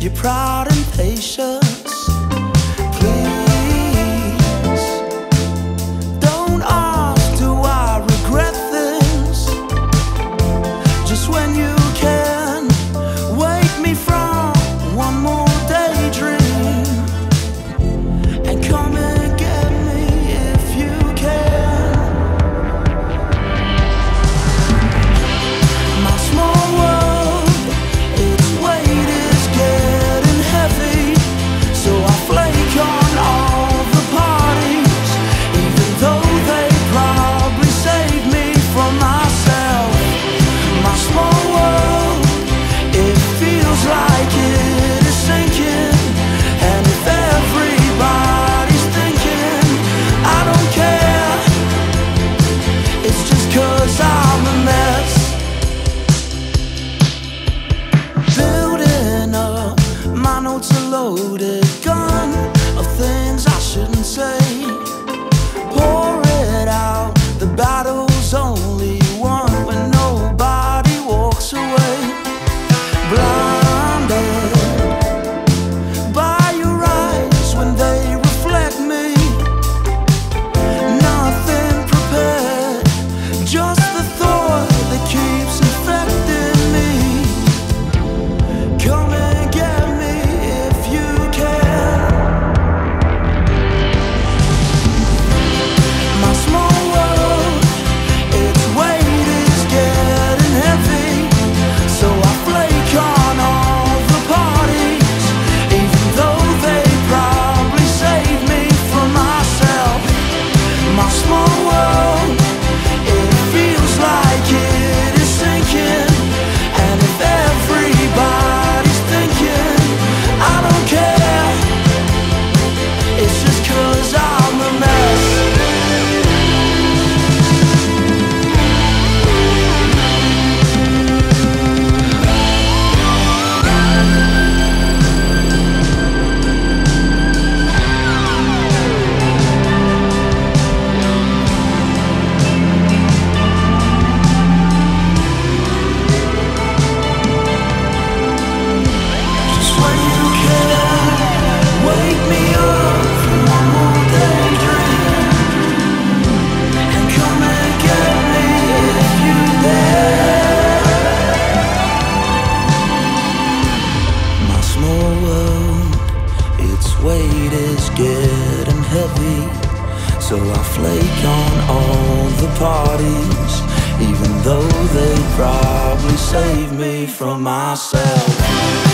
your pride and patience. Please don't ask, do I regret this? Just when you can wake me from one more daydream and come and get me if you can. My small world, its weight is getting heavy, so I flake on all the parties, even though they probably save me from myself. My small world, it feels like it is sinking, and if everybody's thinking I don't care, it's just 'cause I'm a mess. Building up my notes, a loaded gun of things I shouldn't say. Pour it out, the battle's only won when nobody walks away. Blinded by your eyes when they reflect me, nothing prepared, just the thought that keeps infecting me. Come and get me if you can. My small world, its weight is getting heavy, so I flake on all the parties, even though they probably save me from myself. My small world, it feels like it is sinking, and if everybody's thinking I don't care, it's just 'cause I'm a mess. Just when you can wake me up from one more daydream and come and get me if you dare. My small world, its weight is getting heavy, so I flake on all the parties, even though they probably save me from myself.